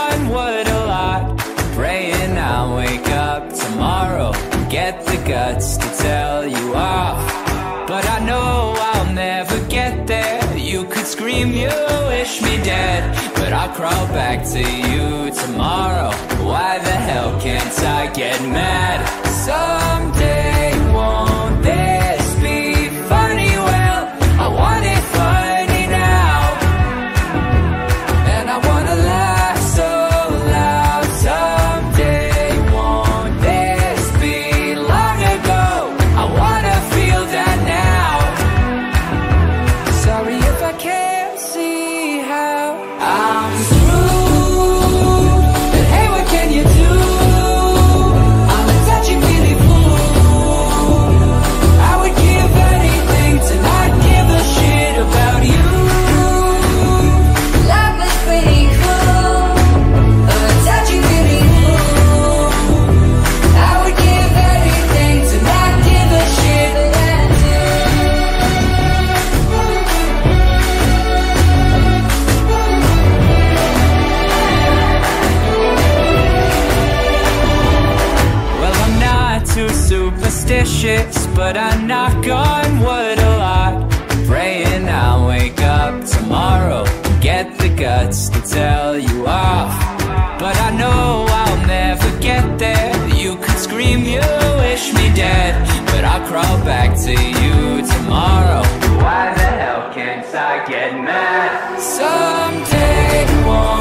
gone, what a lot. Praying I'll wake up tomorrow, get the guts to tell you off. But I know I'll never get there. You could scream you wish me dead, but I'll crawl back to you tomorrow. Why the hell can't I get mad? Someday won't this be funny? Well, I want it funny now, and I wanna laugh so loud. Someday won't this be long ago? I wanna feel that now. Sorry if I can't see how I'm screwed, but hey, what can you do? I'm a touchy-feely fool. I would give anything to not give a shit about you. Life was pretty cool, a touchy-feely fool. I would give anything to not give a shit about you. Well, I'm not too superstitious, but I knock on wood a lot. Praying I'll wake up tomorrow, get the guts to tell you off. But I know I'll never get there. You could scream you wish me dead, but I'll crawl back to you tomorrow. Why the hell can't I get mad? Someday won't